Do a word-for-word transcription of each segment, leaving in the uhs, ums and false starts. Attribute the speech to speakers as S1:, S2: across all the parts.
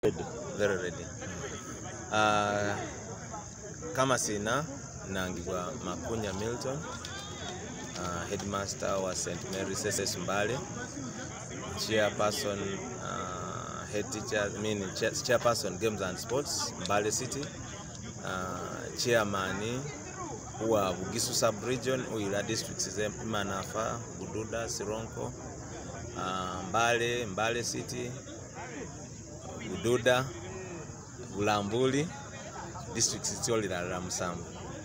S1: Very ready. Uh, kama sina nangibwa Makunya Milton, uh, headmaster wa Saint Mary's S S Mbale, chairperson, uh, head teacher, I mean chair, chairperson games and sports Mbale City, uh, chairman wa Bugusu sub-region uila districts zempi Manafa, Bududa, Sironko, uh, Mbale, Mbale City, Bududa, Bulambuli, districts zoli la Musambu.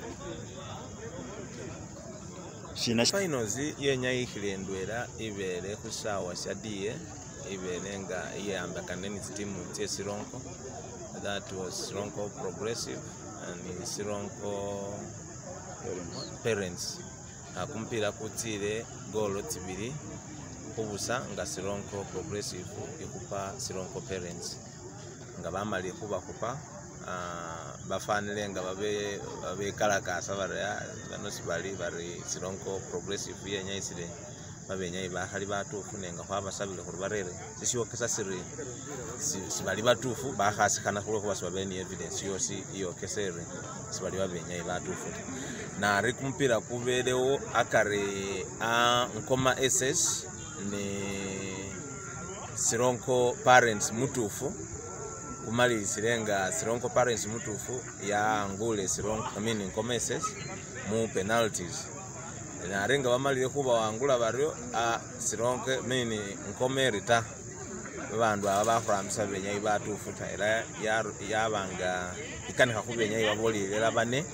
S1: Finals yenya ikhilendwela ibele khusawa shadiye ibele nga iyambakane ni timu tse Sironko. That was Sironko Progressive and Sironko Parents. Akumpira kutile golo tibiri kubusa nga Sironko Progressive ikupa Sironko Parents. Nga bamali kuba kupa uh, bafanile nga babe babe kalakasa barya bano sibali bari Sironko Progressive yenya isile babenya ibahali batufu nenga kwa basabile ku barere sisiyo kesa siri sibali batufu bahasikana kulo kwa sababu ni evidence yosi iyo kesere sibali babenya ibatufu na rikumpira kubelewo akare a Nkoma S S ni Sironko Parents Mutufu kumali sirenga Sironko Parents Mutufu ya ngule Sironko I mean Nkoma S S mu penalties na renga bamalire kuba wangula baryo a Sironko mini Nkoma rita bandu aba bafuramisa benya ibatufu era yabanga ikanika kubenya ibabolira bane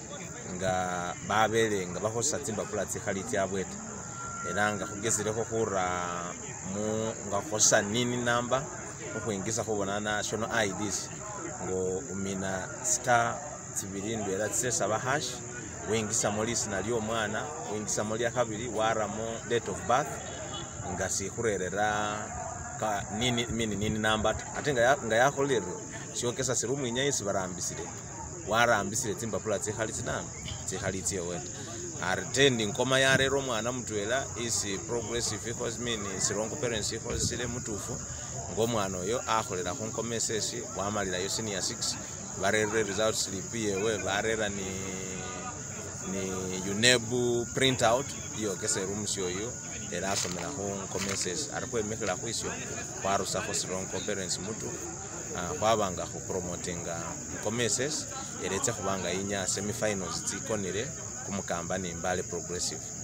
S1: nga babele nga bahosa timba platsi khaliti abwete elanga kugezereko kura mu nga khosa nini namba okuingisa kubona national I Ds ngo umina star tibirindwe era tsesa ba hash wingisa molisi nalyo mwana wingisa moli akabiri waramo date of birth nga sikhurerera ka nini mini nini namba atenga nga yakholero siokesa sirumu inyaisi barambisire warambisire timba platsi khaliti namba tsikhaliti yewete artendi Nkoma yarero mwana mutwela isi progressive because mini Sironko Parents because sile Mutufu ngo mwana oyo akholera ku Nkoma S S wamalira yo senior six barere results slip yewe barera ni ni unebu print out iyo kese rumsyo yo era asomera ku Nkoma S S arikwe mekela kwisyo kwarusa ko Sironko Parents Mutu kwabanga ku promotinga Nkoma S S eretse kubanga inya semifinals tsikonire kumukamba ni Mbale Progressive.